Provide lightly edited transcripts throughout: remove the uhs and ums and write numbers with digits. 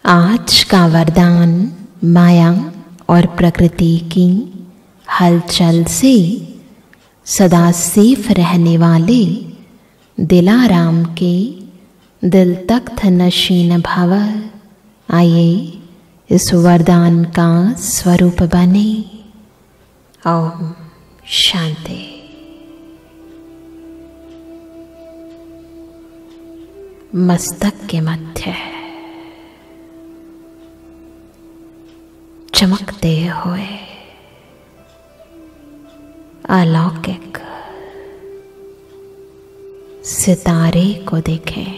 आज का वरदान माया और प्रकृति की हलचल से सदा सेफ रहने वाले दिलाराम के दिल तख्त नशीन भव। आइए इस वरदान का स्वरूप बने। ओम शांति। मस्तक के मध्य चमकते हुए अलौकिक सितारे को देखें।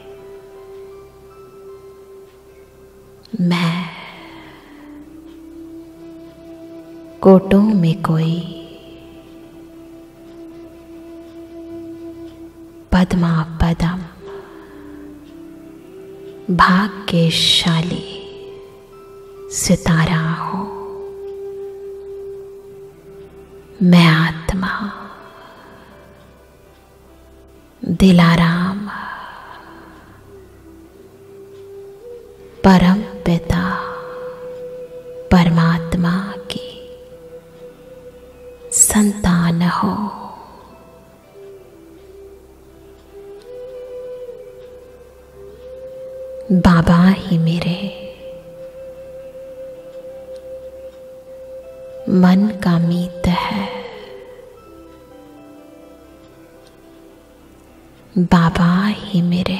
मैं कोटों में कोई पद्मा पदम भाग्यशाली सितारा हो। मैं आत्मा दिलाराम परम पिता परमात्मा की संतान हो। बाबा ही मेरे मन का मीत है। बाबा ही मेरे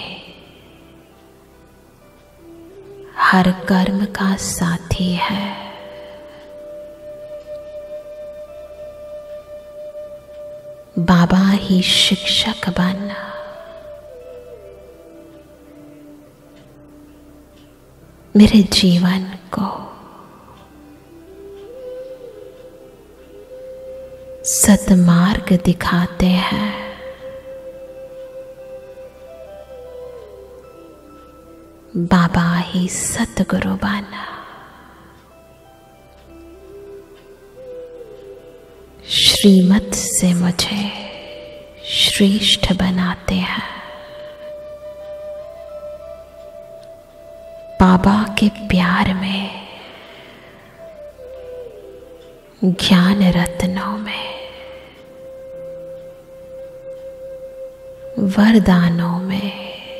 हर कर्म का साथी है। बाबा ही शिक्षक बन मेरे जीवन को सतमार्ग दिखाते हैं। बाबा ही सतगुरु बना श्रीमत से मुझे श्रेष्ठ बनाते हैं। बाबा के प्यार में ज्ञान रत्नों में वरदानों में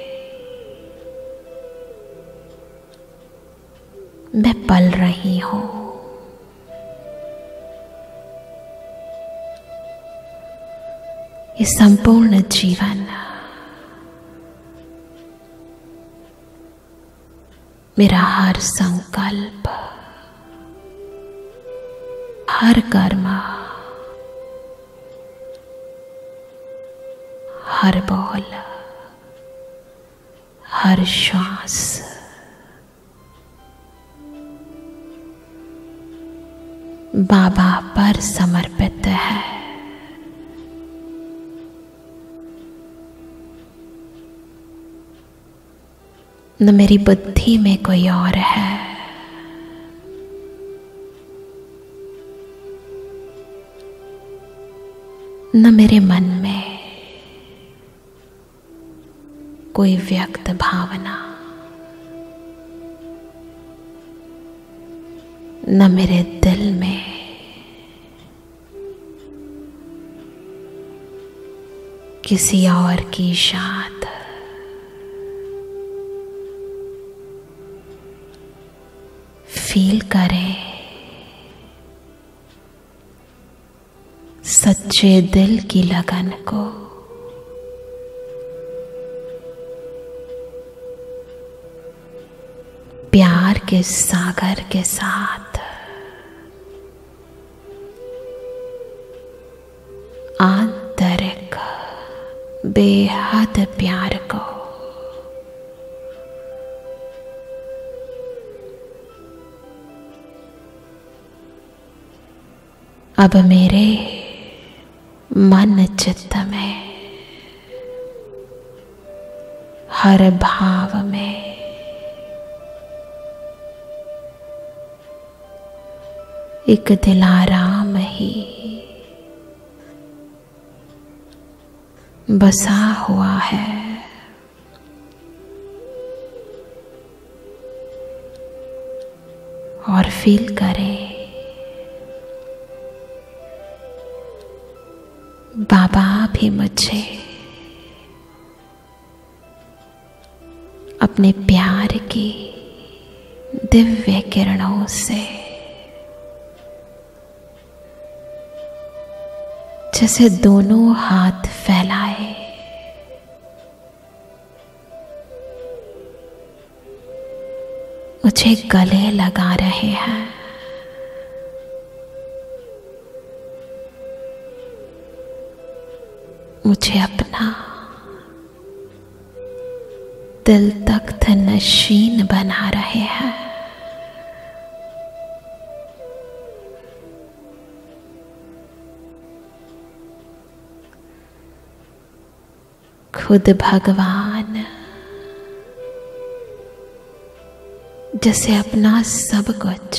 मैं पल रही हूं। ये संपूर्ण जीवन मेरा हर संकल्प हर कर्म हर बोल हर श्वास बाबा पर समर्पित है। न मेरी बुद्धि में कोई और है, न मेरे मन में कोई व्यक्त भावना, न मेरे दिल में किसी और की याद। फील करें सच्चे दिल की लगन को। प्यार के सागर के साथ आंतरिक बेहद प्यार को। अब मेरे मन चित्त में हर भाव में एक दिलाराम ही बसा हुआ है। और फील करें बाबा भी मुझे अपने प्यार की दिव्य किरणों से जैसे दोनों हाथ फैलाए मुझे गले लगा रहे हैं। मुझे अपना दिल तख्त नशीन बना रहे हैं। खुद भगवान जैसे अपना सब कुछ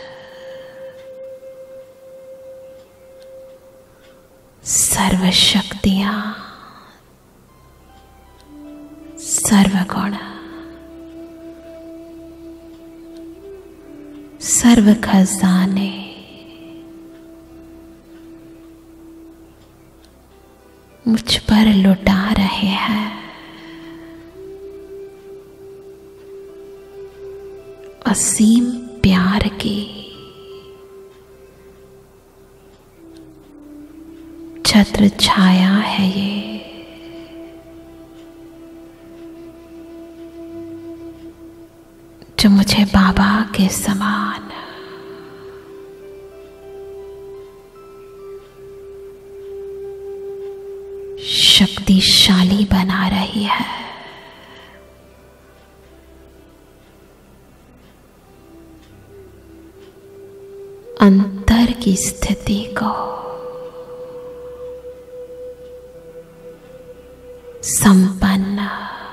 सर्व शक्तियां, सर्वगुण, सर्व खजाने मुझ पर लुटा रहे हैं। असीम प्यार की छत्र छाया है ये, जो मुझे बाबा के समान शक्तिशाली बना रही है। अंतर की स्थिति को संपन्न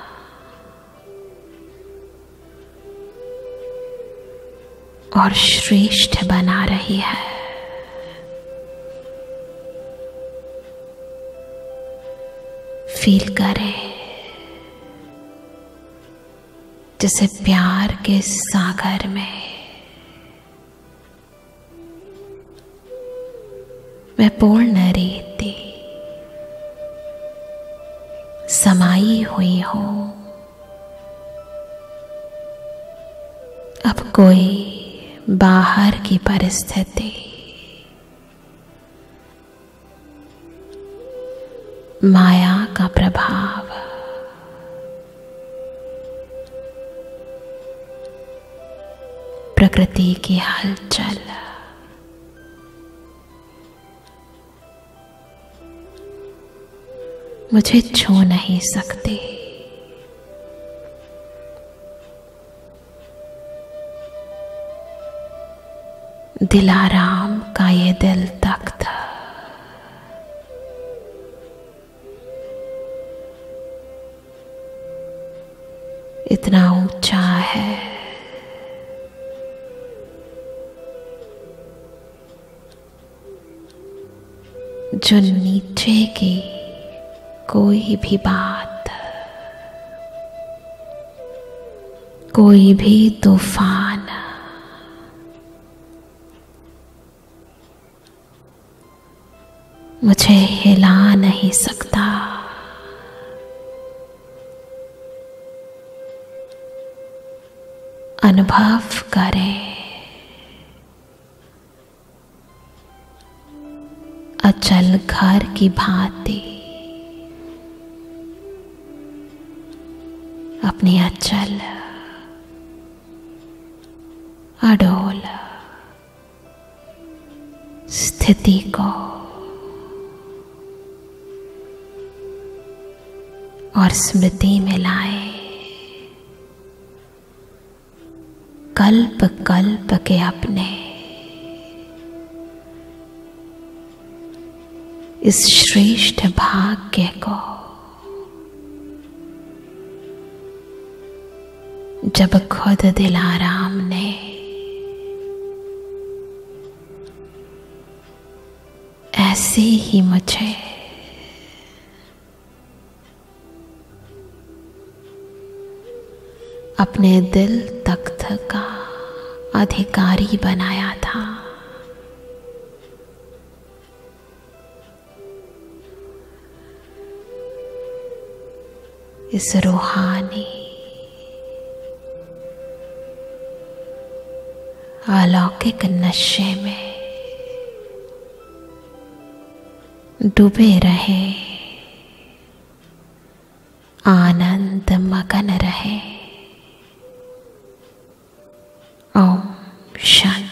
और श्रेष्ठ बना रही है। फील करें जैसे प्यार के सागर में मैं पूर्ण रीति समाई हुई हूं। अब कोई बाहर की परिस्थिति माया का प्रभाव प्रकृति की हलचल मुझे छू नहीं सकती। दिलाराम का ये दिल तख्त इतना ऊंचा है जो नीचे की कोई भी बात, कोई भी तूफान मुझे हिला नहीं सकता। अनुभव करें अचल घर की भांति अपनी अचल अडोल स्थिति को और स्मृति में लाए। कल्प कल्प के अपने इस श्रेष्ठ भाग्य को जब खुद दिलाराम ने ऐसे ही मुझे अपने दिल तख्त का अधिकारी बनाया था। इस रूहानी अलौकिक नशे में डूबे रहे, आनंद मगन रहे। ओम शांति।